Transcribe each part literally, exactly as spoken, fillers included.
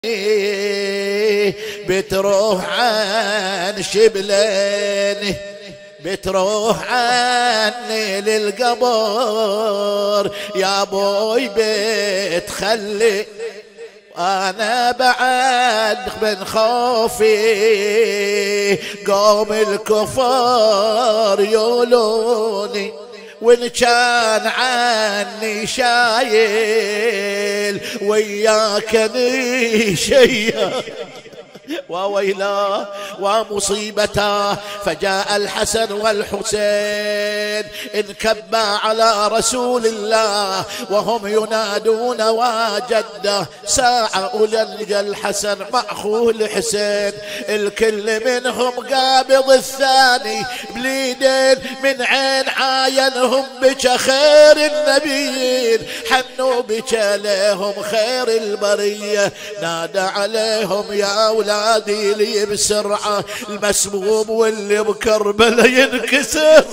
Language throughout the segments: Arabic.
بتروح عن شبلين بتروح عني للقبر يا بوي بتخلي أنا بعد من خوفي قوم الكفار يولوني وإن كان عني شايل وياك نشيا وويلاه ومصيبته. فجاء الحسن والحسين انكبا على رسول الله وهم ينادون وجده. ساعة أولى الحسن مع أخوه الحسين الكل منهم قابض الثاني بليدين من عين عاينهم بك خير النبيين حنوا بك لهم خير البرية. نادى عليهم يا أولاد هذه لي بسرعة المسموم واللي بكربلا ينكسر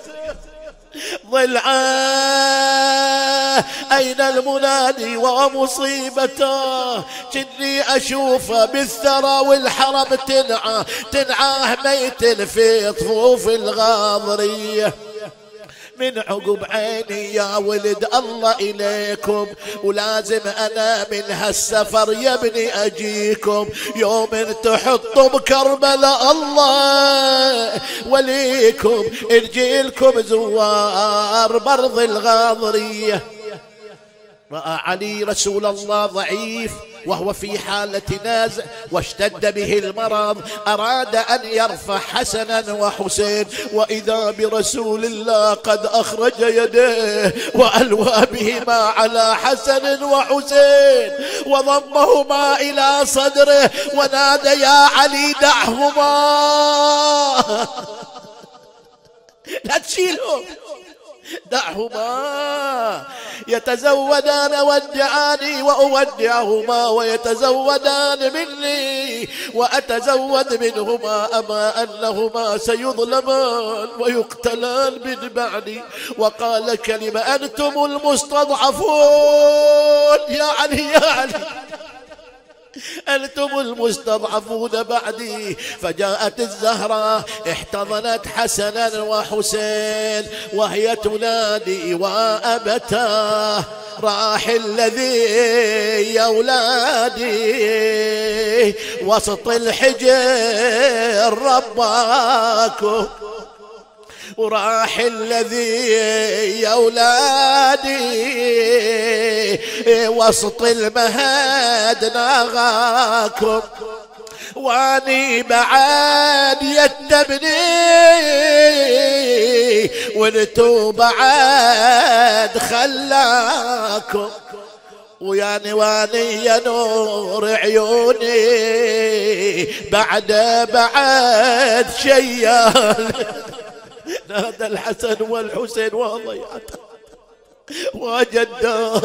ضلعه أين المنادي ومصيبته كني أشوفه بالثرى والحرم تنعى تنعاه ميت في طفوف الغاضرية. من عقب عيني يا ولد الله إليكم ولازم أنا من هالسفر يا ابني أجيكم يوم تحطوا بكربلاء الله وليكم نجيلكم زوار برض الغاضرية. رأى علي رسول الله ضعيف وهو في حالة نازع واشتد به المرض أراد أن يرفع حسنا وحسين وإذا برسول الله قد أخرج يديه وألوى بهما على حسن وحسين وضمهما إلى صدره ونادى يا علي دعهما لا تشيلهم دعهما يتزودان ودعاني وأودعهما ويتزودان مني وأتزود منهما أما أنهما سيظلمان ويقتلان من بعدي. وقال كلمة أنتم المستضعفون يا علي يا علي أنتم المستضعفون بعدي. فجاءت الزهراء احتضنت حسنا وحسين وهي تنادي وأبتاه راح الذي يا أولادي وسط الحجر رباكم وراح الذي يا أولادي وسط المهد ناغاكم واني بعد يتبني وانتو بعد خلاكم وياني واني يا نور عيوني بعد بعد شيال. نادى الحسن والحسين وضيعته وجده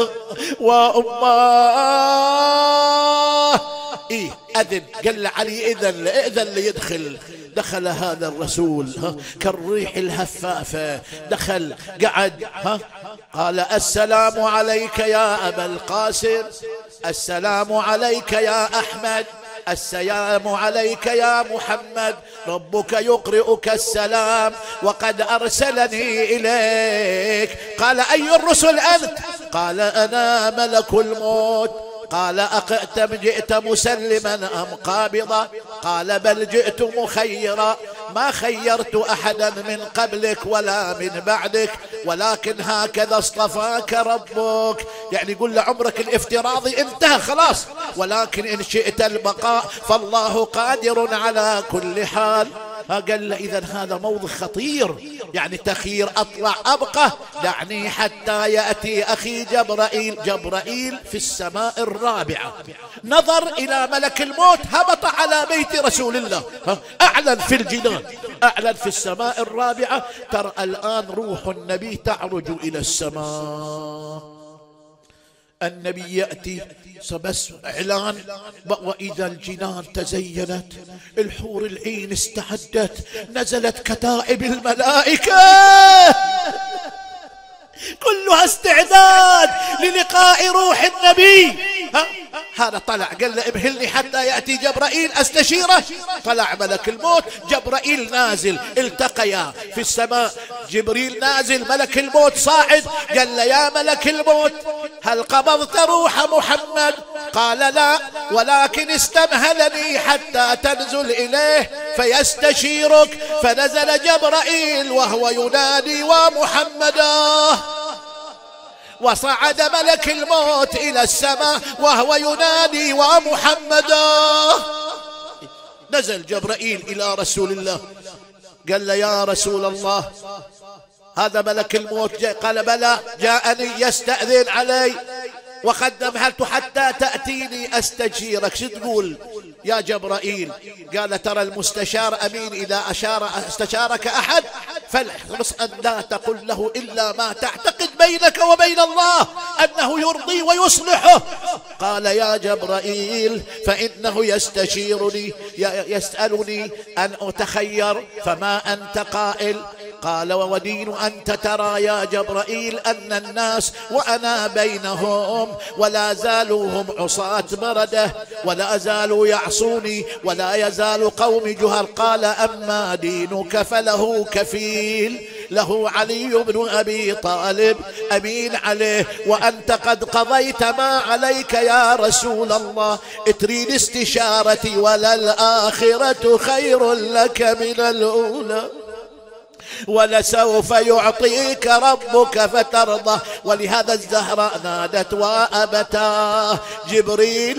وأماه إيه أذن قال علي إذن إذن ليدخل. دخل هذا الرسول ها كالريح الهفافة دخل قعد ها قال السلام عليك يا أبا القاسم السلام عليك يا أحمد السلام عليك يا محمد ربك يقرئك السلام وقد أرسلني إليك. قال أي الرسل أنت؟ قال أنا ملك الموت. قال أقئتم جئت مسلما أم قابضا؟ قال بل جئت مخيرا ما خيرت أحدا من قبلك ولا من بعدك ولكن هكذا اصطفاك ربك. يعني قل عمرك الافتراضي انتهى خلاص ولكن إن شئت البقاء فالله قادر على كل حال. قال له إذن هذا موضع خطير يعني تخير أطلع أبقى دعني حتى يأتي أخي جبرائيل. جبرائيل في السماء الرابعة نظر إلى ملك الموت هبط على بيت رسول الله أعلن في الجنان أعلن في السماء الرابعة. ترى الآن روح النبي تعرج إلى السماء. النبي يأتي بس إعلان وإذا الجنان تزينت الحور العين استعدت نزلت كتائب الملائكة كلها استعداد للقاء روح النبي. ها هذا طلع قال له امهلني حتى يأتي جبرائيل أستشيره. طلع ملك الموت، جبرائيل نازل، التقيا في السماء. جبريل نازل، ملك الموت صاعد. قال له يا ملك الموت هل قبضت روح محمد؟ قال لا، ولكن استمهلني حتى تنزل إليه فيستشيرك. فنزل جبرائيل وهو ينادي ومحمدا، وصعد ملك الموت إلى السماء وهو ينادي ومحمدا. نزل جبرائيل إلى رسول الله قال له يا رسول الله هذا ملك الموت جاء. قال بلى، جاءني يستأذن علي وقد نمهلت حتى تأتيني أستشيرك. شو تقول يا جبرائيل؟ قال ترى المستشار أمين، إذا أشار استشارك أحد فاحرص أن لا تقل له إلا ما تعتقد بينك وبين الله أنه يرضي ويصلحه. قال يا جبرائيل فإنه يستشيرني يسألني أن أتخير فما أنت قائل؟ قال وودين أنت ترى يا جبرائيل أن الناس وأنا بينهم ولا زالوا هم عصاة بردة ولا زالوا يعصوني ولا يزال قوم جهر. قال أما دينك فله كفيل، له علي بن أبي طالب أمين عليه، وأنت قد قضيت ما عليك يا رسول الله. تريد استشارتي وللآخرة خير لك من الأولى، ولسوف يعطيك ربك فترضى. ولهذا الزهراء نادت وأبتاه جبريل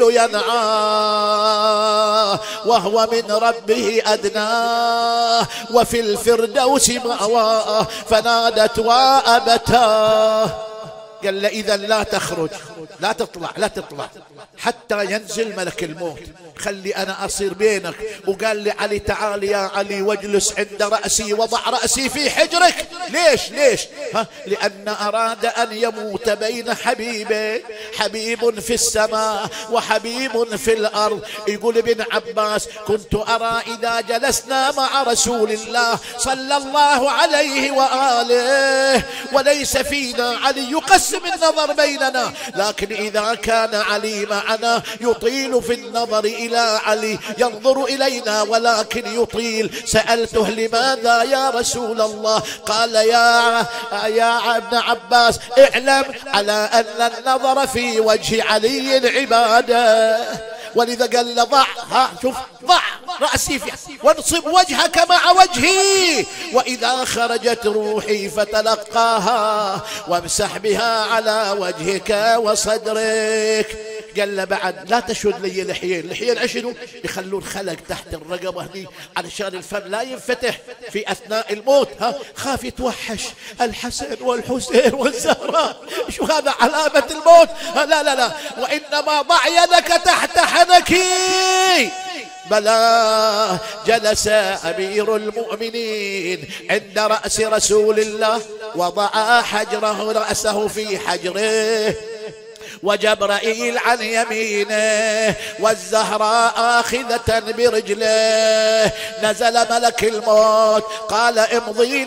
ينعاه وهو من ربه أدناه وفي الفردوس مأواه. فنادت وأبتاه. قال له إذا لا تخرج، لا تطلع لا تطلع حتى ينزل ملك الموت، خلي أنا أصير بينك. وقال لي علي تعال يا علي واجلس عند رأسي، وضع رأسي في حجرك. ليش ليش ها؟ لأن أراد أن يموت بين حبيبين، حبيب في السماء وحبيب في الأرض. يقول ابن عباس كنت أرى إذا جلسنا مع رسول الله صلى الله عليه وآله وليس فينا علي يقسم النظر بيننا، لكن إذا كان علي معنا يطيل في النظر إلى علي، ينظر إلينا ولكن يطيل. سألته لماذا يا رسول الله؟ قال يا يا ابن عباس اعلم على أن النظر في وجه علي عبادة. ولذا قال له ضع، ها شوف، ضع رأسي في وانصب وجهك مع وجهي، وإذا خرجت روحي فتلقاها وامسح بها على وجهك وصدرك. قال له بعد لا تشد لي لحيين. لحيين عشنوا يخلون خلق تحت الرقبة هني علشان الفم لا ينفتح في أثناء الموت. ها خاف يتوحش الحسن والحسين والزهراء. شو هذا علامة الموت؟ لا لا لا، وإنما ضع يدك تحت حنكي. بلى جلس أمير المؤمنين عند رأس رسول الله، وضع حجره رأسه في حجره، وجبرائيل عن يمينه والزهراء آخذة برجله. نزل ملك الموت قال امضي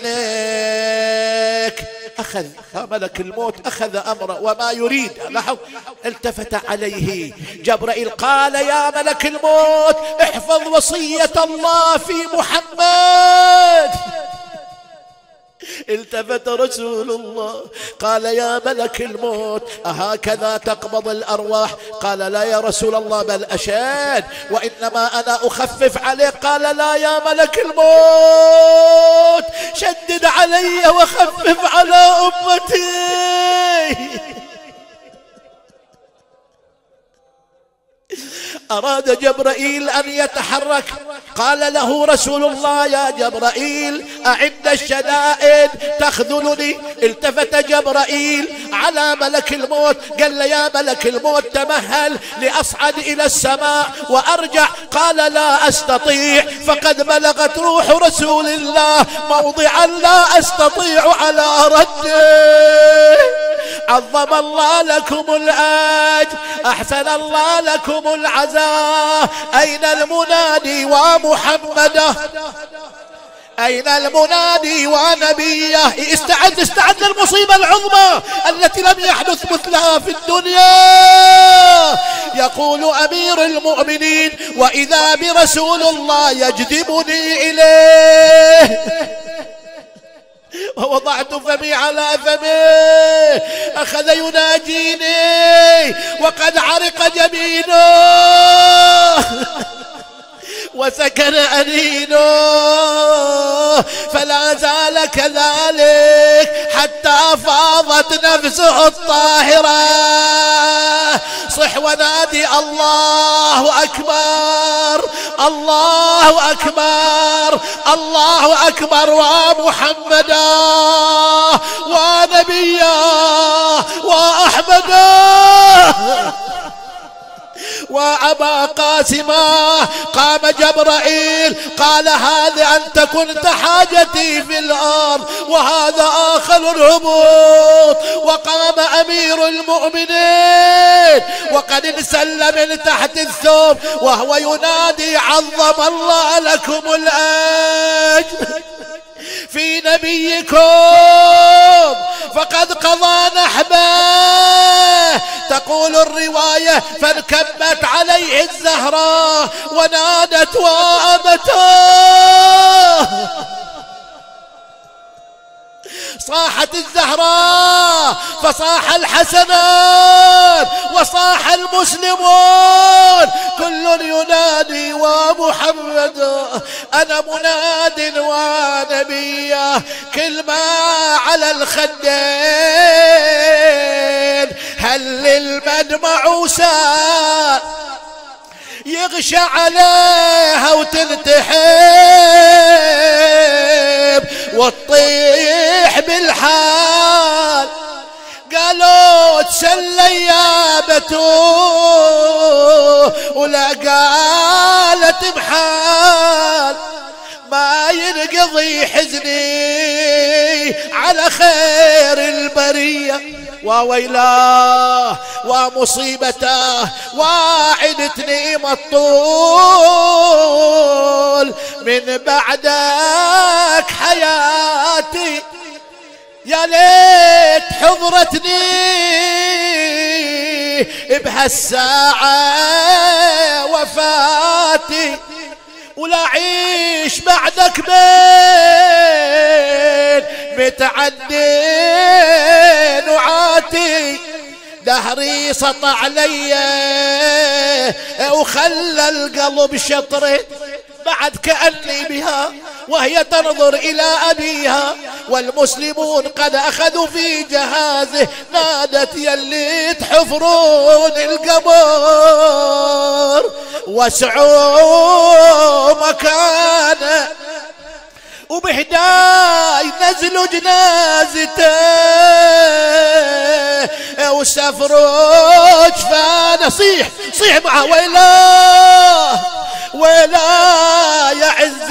لشأنك. أخذ ملك الموت أخذ أمره وما يريد. لاحظ التفت عليه جبرائيل قال يا ملك الموت احفظ وصية الله في محمد. التفت رسول الله قال يا ملك الموت أهكذا تقبض الأرواح؟ قال لا يا رسول الله بل أشاد، وإنما أنا أخفف عليك. قال لا يا ملك الموت شدد علي وخفف على أمتي. أراد جبرائيل أن يتحرك، قال له رسول الله يا جبرائيل أعد الشدائد تخذلني. التفت جبرائيل على ملك الموت قال له يا ملك الموت تمهل لأصعد إلى السماء وأرجع. قال لا أستطيع، فقد بلغت روح رسول الله موضعا لا أستطيع على رده. عظم الله لكم الأجر، أحسن الله لكم العزاء. أين المنادي ومحمده؟ أين المنادي ونبيه؟ استعد استعد للمصيبة العظمى التي لم يحدث مثلها في الدنيا. يقول أمير المؤمنين: وإذا برسول الله يجذبني إليه ووضعت فمي على فمه أخذ يناجيني وقد عرق جبينه وسكن أنينه، فلا زال كذلك حتى فاضت نفسه الطاهرة. صح ونادي: الله أكبر الله أكبر الله أكبر، ومحمدا ونبيا وأحمدا وأبا قاسما. قام جبرائيل قال: هذا أنت كنت حاجتي في الأرض وهذا آخر الهبوط. وقام أمير المؤمنين وقد انسل من تحت الثوب وهو ينادي: عظم الله لكم الأجر في نبيكم فقد قضى نحبه. تقول الرواية: فانكبت عليه الزهراء ونادت: وأبتاه. صاحت الزهراء فصاح الحسنان وصاح المسلمون، كل ينادي: ومحمد أنا مناد ونبيا. كلمة على الخدين، هل للمدمع سال يغشى عليها وتلتحب وتطيح بالحال. قالوا: تسلي يا بتول، ولا قالت بحال ما ينقضي حزني على خير البرية. وويلاه ومصيبته واعدتني مطول من بعدك حياتي، يا ليت حضرتني بهالساعة وفاتي، ولا عيش بعدك بين متعدين وعاتي. دهري سطع علي وخلى القلب شطره، بعد كأني بها وهي تنظر إلى أبيها والمسلمون قد أخذوا في جهازه. نادت: يلي تحفرون القبر وسعوا مكانه وبهداي نزلوا جنازته وسفروا جفانه. صيح صيح معه: ويلاه ولا يعز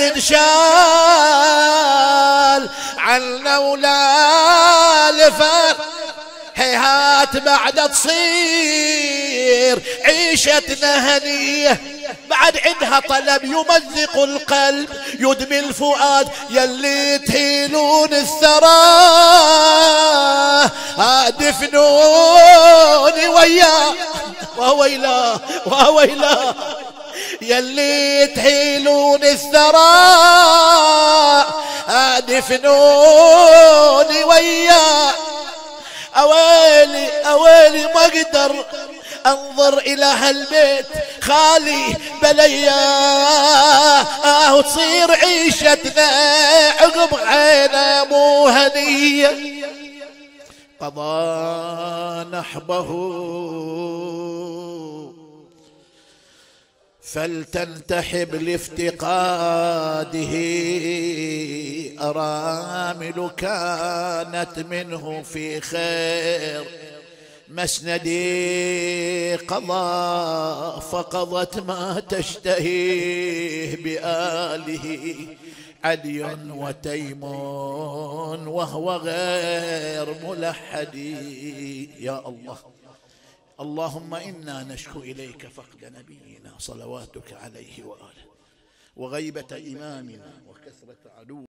انشال عنا ولا لفان. هيهات بعد تصير عيشتنا هنيه، بعد عندها طلب يمزق القلب يدمي الفؤاد. يلي تهيلون الثرى دفنوني وياه، وويلاه وويلاه. يلي تحيلون الثرى دفنوني وياه. أويلي أويلي ما أقدر أنظر إلى هالبيت خالي بلياه، وتصير عيشتنا عقب عينا مو هنية. قضى نحبه فلتنتحب لافتقاده، أرامل كانت منه في خير مسندي، قضى فقضت ما تشتهيه بآله عدي وتيم وهو غير ملحد. يا الله، اللهم إنا نشكو إليك فقد نبينا صلواتك عليه وآله، وغيبة إمامنا، وكثرة عدو